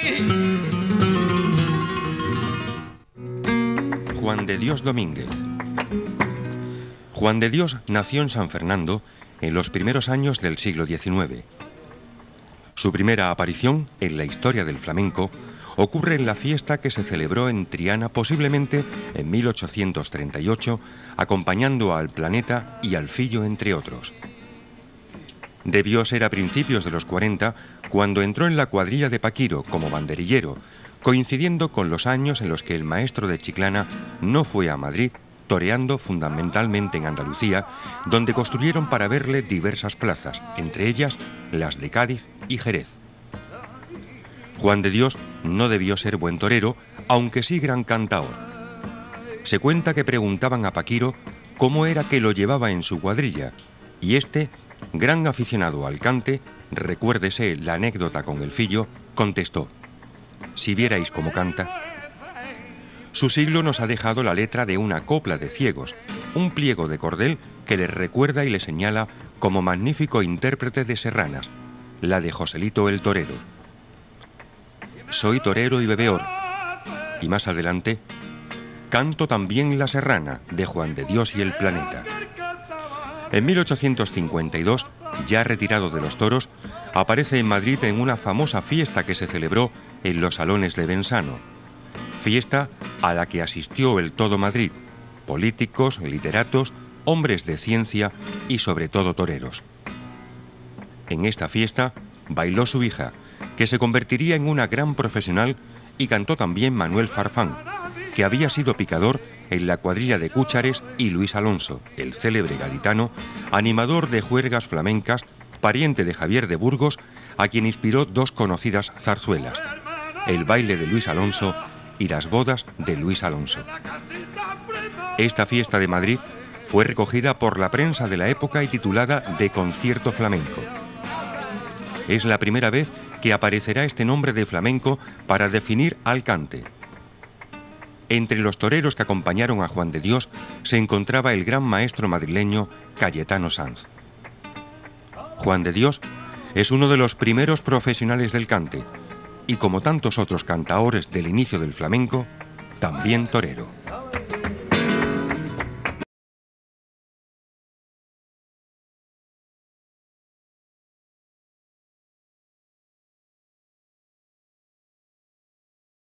Juan de Dios Domínguez. Juan de Dios nació en San Fernando en los primeros años del siglo XIX. Su primera aparición en la historia del flamenco ocurre en la fiesta que se celebró en Triana posiblemente en 1838, acompañando al Planeta y al Fillo, entre otros. Debió ser a principios de los 40 cuando entró en la cuadrilla de Paquiro como banderillero, coincidiendo con los años en los que el maestro de Chiclana no fue a Madrid, toreando fundamentalmente en Andalucía, donde construyeron para verle diversas plazas, entre ellas las de Cádiz y Jerez. Juan de Dios no debió ser buen torero, aunque sí gran cantaor. Se cuenta que preguntaban a Paquiro cómo era que lo llevaba en su cuadrilla, y este, gran aficionado al cante, recuérdese la anécdota con el Fillo, contestó: «Si vierais cómo canta». Su siglo nos ha dejado la letra de una copla de ciegos, un pliego de cordel que le recuerda y le señala como magnífico intérprete de serranas, la de Joselito el Torero. Soy torero y bebeor. Y más adelante, canto también la serrana, de Juan de Dios y el Planeta. En 1852, ya retirado de los toros, aparece en Madrid en una famosa fiesta que se celebró en los salones de Bensano. Fiesta a la que asistió el todo Madrid, políticos, literatos, hombres de ciencia y sobre todo toreros. En esta fiesta bailó su hija, que se convertiría en una gran profesional, y cantó también Manuel Farfán, que había sido picador en la cuadrilla de Cúchares, y Luis Alonso, el célebre gaditano, animador de juergas flamencas, pariente de Javier de Burgos, a quien inspiró dos conocidas zarzuelas, El baile de Luis Alonso y Las bodas de Luis Alonso. Esta fiesta de Madrid fue recogida por la prensa de la época y titulada de Concierto Flamenco. Es la primera vez que aparecerá este nombre de flamenco para definir al cante. Entre los toreros que acompañaron a Juan de Dios se encontraba el gran maestro madrileño Cayetano Sanz. Juan de Dios es uno de los primeros profesionales del cante y, como tantos otros cantaores del inicio del flamenco, también torero.